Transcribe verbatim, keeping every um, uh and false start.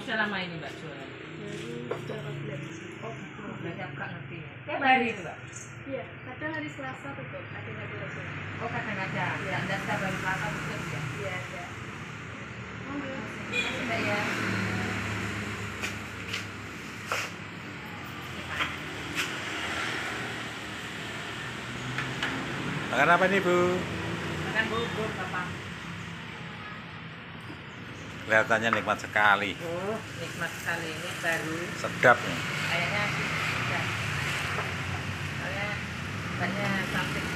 sudah lama ini Mbak jualan? Baru beberapa bulan sih. Oh gitu, berarti aku nggak ngerti ya. Tiap hari itu Mbak? Iya, kadang hari Selasa tutup, kadang hari Rabu. Oh kadang-kadang, ya, dan setiap hari Selasa tutup ya? Iya, ada. Monggo. Masih Mbak ya? Makan apa nih Bu? Makan bubur Bapak. Kelihatannya nikmat sekali. Oh, nikmat sekali ini baru. Sedap nih. Kayaknya sih, ya. Soalnya banyak samping